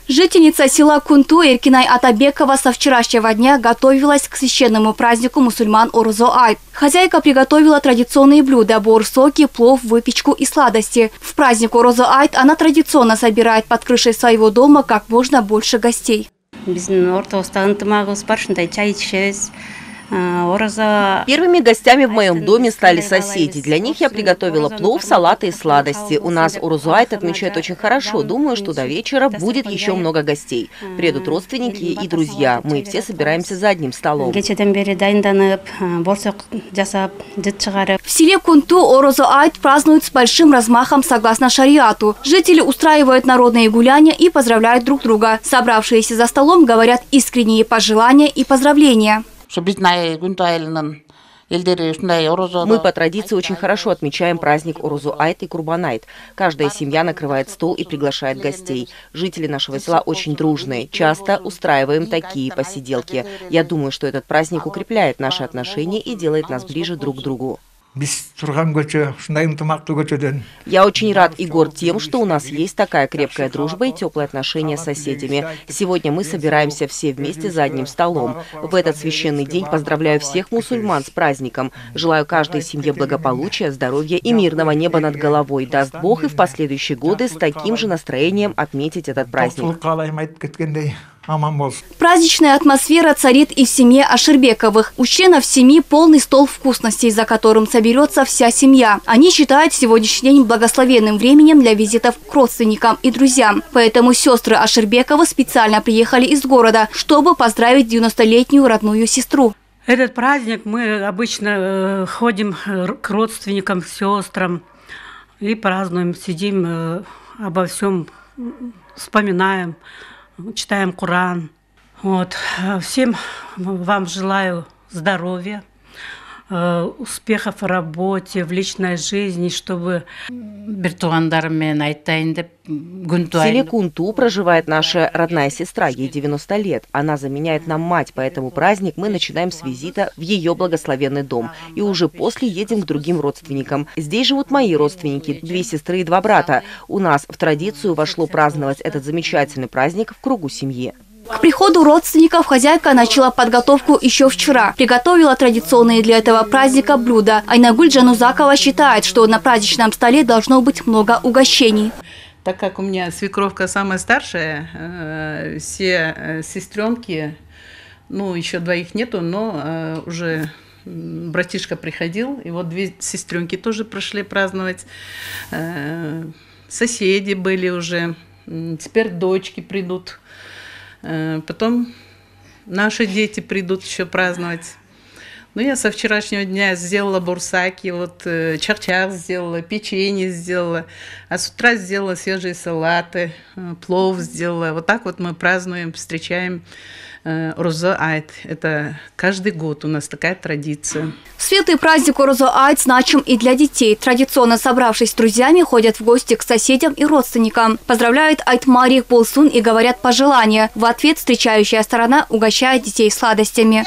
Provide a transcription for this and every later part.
Жительница села Кунту Эркинай Атабекова со вчерашнего дня готовилась к священному празднику мусульман Орозо-Айт. Хозяйка приготовила традиционные блюда – бор-соки, плов, выпечку и сладости. В праздник Орозо-Айт она традиционно собирает под крышей своего дома как можно больше гостей. Первыми гостями в моем доме стали соседи. Для них я приготовила плов, салаты и сладости. У нас Орозо-Айт отмечают очень хорошо. Думаю, что до вечера будет еще много гостей. Приедут родственники и друзья. Мы все собираемся за одним столом. В селе Кунту Орозо-Айт празднуют с большим размахом согласно шариату. Жители устраивают народные гуляния и поздравляют друг друга. Собравшиеся за столом говорят искренние пожелания и поздравления. Мы по традиции очень хорошо отмечаем праздник Орозо-Айт и Курбан-Айт. Каждая семья накрывает стол и приглашает гостей. Жители нашего села очень дружные. Часто устраиваем такие посиделки. Я думаю, что этот праздник укрепляет наши отношения и делает нас ближе друг к другу. Я очень рад и горд тем, что у нас есть такая крепкая дружба и теплые отношения с соседями. Сегодня мы собираемся все вместе за одним столом. В этот священный день поздравляю всех мусульман с праздником. Желаю каждой семье благополучия, здоровья и мирного неба над головой. Даст Бог и в последующие годы с таким же настроением отметить этот праздник. Праздничная атмосфера царит и в семье Аширбековых. У членов семьи полный стол вкусностей, за которым соберется вся семья. Они считают сегодняшний день благословенным временем для визитов к родственникам и друзьям. Поэтому сестры Аширбековы специально приехали из города, чтобы поздравить 90-летнюю родную сестру. Этот праздник мы обычно ходим к родственникам, к сестрам и празднуем, сидим, обо всем вспоминаем. Читаем Коран. Всем вам желаю здоровья, успехов в работе, в личной жизни, чтобы... В селе Кунту проживает наша родная сестра, ей 90 лет. Она заменяет нам мать, поэтому праздник мы начинаем с визита в ее благословенный дом. И уже после едем к другим родственникам. Здесь живут мои родственники, 2 сестры и 2 брата. У нас в традицию вошло праздновать этот замечательный праздник в кругу семьи. К приходу родственников хозяйка начала подготовку еще вчера. Приготовила традиционные для этого праздника блюда. Айнагуль Джанузакова считает, что на праздничном столе должно быть много угощений. Так как у меня свекровка самая старшая, все сестренки, еще 2 нету, но уже братишка приходил, и вот 2 сестренки тоже пришли праздновать. Соседи были уже, теперь дочки придут. Потом наши дети придут еще праздновать. Я со вчерашнего дня сделала бурсаки, чарчак сделала, печенье сделала, а с утра сделала свежие салаты, плов сделала. Вот так мы празднуем, встречаем Орозо-Айт. Это каждый год у нас такая традиция. Светлый праздник Орозо-Айт значим и для детей. Традиционно собравшись с друзьями, ходят в гости к соседям и родственникам. Поздравляют Айтмарик Болсун и говорят пожелания. В ответ встречающая сторона угощает детей сладостями.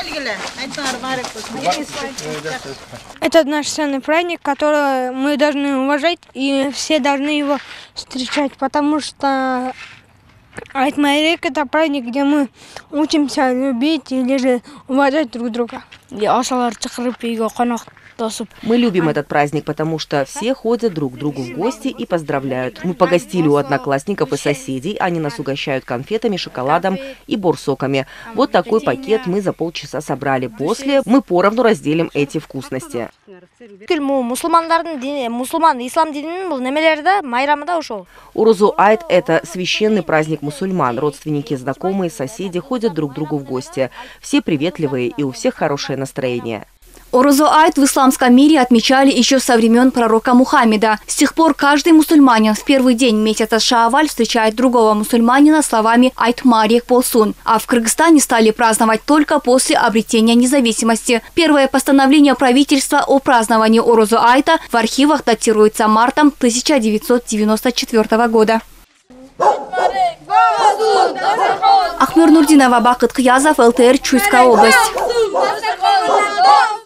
Это наш ценный праздник, который мы должны уважать, и все должны его встречать, потому что Айтмарик – это праздник, где мы учимся любить или же уважать друг друга. Мы любим этот праздник, потому что все ходят друг к другу в гости и поздравляют. Мы погостили у одноклассников и соседей, они нас угощают конфетами, шоколадом и борсоками. Вот такой пакет мы за полчаса собрали. После мы поровну разделим эти вкусности. Орозо-Айт – это священный праздник мусульман. Родственники, знакомые, соседи ходят друг к другу в гости. Все приветливые и у всех хорошее настроение. Орозо-Айт в исламском мире отмечали еще со времен пророка Мухаммеда. С тех пор каждый мусульманин в первый день месяца Шааваль встречает другого мусульманина словами «Айтмарик Болсун». А в Кыргызстане стали праздновать только после обретения независимости. Первое постановление правительства о праздновании Орозо-Айта в архивах датируется мартом 1994 года. Ахмер Нурдинова, Бакыт Кыязов, ЛТР, Чуйская область.